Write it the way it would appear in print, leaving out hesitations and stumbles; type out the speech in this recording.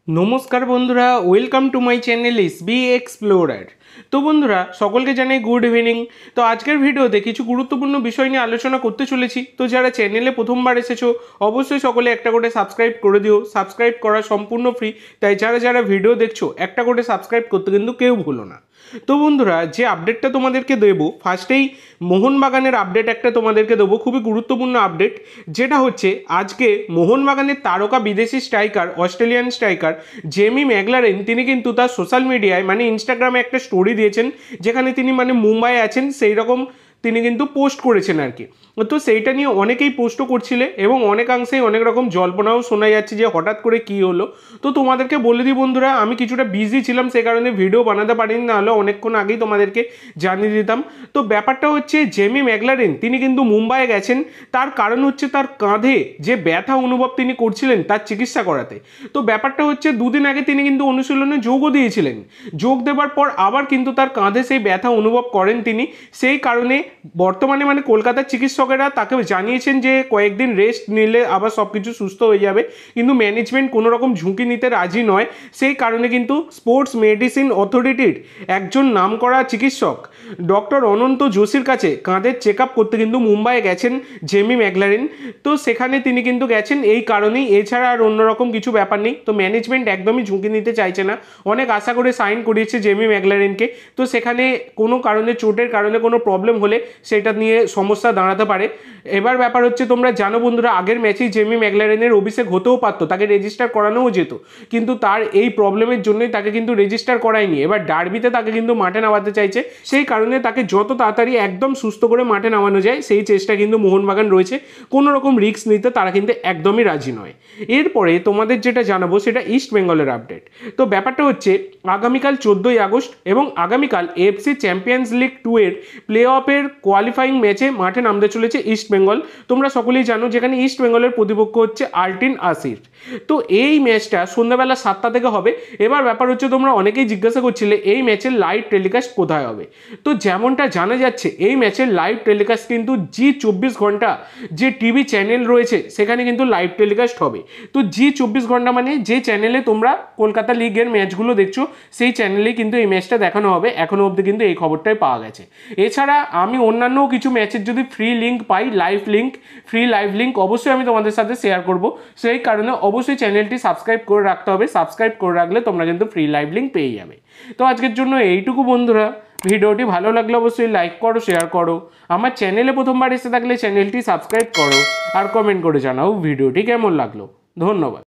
নমস্কার বন্ধুরা, welcome to my channel SB explorer. তো বন্ধুরা, সকলকে জানাই গুড ইভিনিং। তো আজকের ভিডিওতে কিছু গুরুত্বপূর্ণ বিষয় নিয়ে আলোচনা করতে চলেছি। তো যারা চ্যানেলে প্রথমবার এসেছো অবশ্যই সকলে একটা করে সাবস্ক্রাইব করে দিও। সাবস্ক্রাইব করা সম্পূর্ণ ফ্রি, তাই যারা যারা ভিডিও দেখছো একটা করে সাবস্ক্রাইব করতে কিন্তু কেউ ভুলো না। তো বন্ধুরা, যে আপডেটটা তোমাদেরকে দেবো, ফার্স্টেই মোহনবাগানের আপডেট একটা তোমাদেরকে দেবো, খুবই গুরুত্বপূর্ণ আপডেট। যেটা হচ্ছে আজকে মোহনবাগানের তারকা বিদেশি striker, Australian striker Jamie Maclaren, তিনি কিন্তু তার সোশ্যাল মিডিয়ায় মানে ইনস্টাগ্রামে একটা স্টোরি দিয়েছেন, যেখানে তিনি মানে মুম্বাই আছেন সেই রকম তিনি কিন্তু পোস্ট করেছেন আর কি। তো সেইটা নিয়ে অনেকেই পোস্টও করছিলে এবং অনেকাংশেই অনেক রকম জল্পনাও শোনা যাচ্ছে যে হঠাৎ করে কী হলো। তো তোমাদেরকে বলে দিই বন্ধুরা, আমি কিছুটা বিজি ছিলাম, সে কারণে ভিডিও বানাতে পারিনি, নাহলে অনেকক্ষণ আগেই তোমাদেরকে জানিয়ে দিতাম। তো ব্যাপারটা হচ্ছে জেমি ম্যাকলারেন তিনি কিন্তু মুম্বাইয়ে গেছেন, তার কারণ হচ্ছে তার কাঁধে যে ব্যথা অনুভব তিনি করছিলেন তার চিকিৎসা করাতে। তো ব্যাপারটা হচ্ছে দুদিন আগে তিনি কিন্তু অনুশীলনে যোগও দিয়েছিলেন। যোগ দেওয়ার পর আবার কিন্তু তার কাঁধে সেই ব্যথা অনুভব করেন তিনি। সেই কারণে বর্তমানে মানে কলকাতার চিকিৎসকেরা তাকে জানিয়েছেন যে কয়েকদিন রেস্ট নিলে আবার সব কিছু সুস্থ হয়ে যাবে, কিন্তু ম্যানেজমেন্ট কোনো রকম ঝুঁকি নিতে রাজি নয়। সেই কারণে কিন্তু স্পোর্টস মেডিসিন অথরিটির একজন নামকরা চিকিৎসক ডক্টর অনন্ত যোশীর কাছে কাঁধের চেক আপ করতে কিন্তু মুম্বাইয়ে গেছেন জেমি ম্যাকলারেন। তো সেখানে তিনি কিন্তু গেছেন এই কারণেই, এছাড়া আর অন্যরকম কিছু ব্যাপার নেই। তো ম্যানেজমেন্ট একদমই ঝুঁকি নিতে চাইছে না, অনেক আশা করে সাইন করিয়েছে জেমি ম্যাকলারেনকে। তো সেখানে কোনো কারণে চোটের কারণে কোনো প্রবলেম হলে সেটা নিয়ে সমস্যা দাঁড়াতে পারে। এবার ব্যাপার হচ্ছে তোমরা জানো বন্ধুরা, আগের ম্যাচেই জেমি ম্যাকলারেনের অভিষেক হতেও পারতো, তাকে রেজিস্টার করানোও যেত, কিন্তু তার এই প্রবলেমের জন্যই তাকে কিন্তু রেজিস্টার করায়নি। এবার ডার্বিতে তাকে কিন্তু মাঠে নামাতে চাইছে, সেই কারণে তাকে যত তাড়াতাড়ি একদম সুস্থ করে মাঠে নামানো যায় সেই চেষ্টা কিন্তু মোহনবাগান রয়েছে। কোনো রকম রিস্ক নিতে তারা কিন্তু একদমই রাজি নয়। এরপরে তোমাদের যেটা জানাবো সেটা ইস্ট বেঙ্গলের আপডেট। তো ব্যাপারটা হচ্ছে আগামীকাল 14ই আগস্ট এবং আগামীকাল এফসি চ্যাম্পিয়ন্স লিগ 2 এর প্লে অফের কোয়ালিফাইং ম্যাচে মাঠে নামতে চলেছে ইস্ট বেঙ্গল। তোমরা সকলেই জানো, যেখানে ইস্ট বেঙ্গলের প্রতিপক্ষ হচ্ছে আল্টিন আসির। তো এই ম্যাচটা সন্ধ্যাবেলা 7টা থেকে হবে। এবার ব্যাপার হচ্ছে তোমরা অনেকেই জিজ্ঞাসা করছিলে এই ম্যাচের লাইভ টেলিকাস্ট কোথায় হবে। তো যেমনটা জানা যাচ্ছে এই ম্যাচের লাইভ টেলিকাস্ট কিন্তু জি 24 ঘন্টা যে টিভি চ্যানেল রয়েছে সেখানে কিন্তু লাইভ টেলিকাস্ট হবে। তো জি 24 ঘন্টা মানে যে চ্যানেলে তোমরা কলকাতা লিগের ম্যাচগুলো দেখছো সেই চ্যানেলেই কিন্তু এই ম্যাচটা দেখানো হবে। এখনও অবধি কিন্তু এই খবরটাই পাওয়া গেছে। এছাড়া আমি অন্যান্য কিছু ম্যাচের যদি ফ্রি লিঙ্ক পাই, ফ্রি লাইভ লিঙ্ক অবশ্যই আমি তোমাদের সাথে শেয়ার করব। সেই কারণে অবশ্যই চ্যানেলটি সাবস্ক্রাইব করে রাখতে হবে। সাবস্ক্রাইব করে রাখলে তোমরা কিন্তু ফ্রি লাইভ লিঙ্ক পেয়ে যাবে। তো আজকের জন্য এইটুকু বন্ধুরা, ভিডিওটি ভালো লাগলে অবশ্যই লাইক করো, শেয়ার করো। আমার চ্যানেলে প্রথমবার এসে থাকলে চ্যানেলটি সাবস্ক্রাইব করো আর কমেন্ট করে জানাও ভিডিওটি কেমন লাগলো। ধন্যবাদ।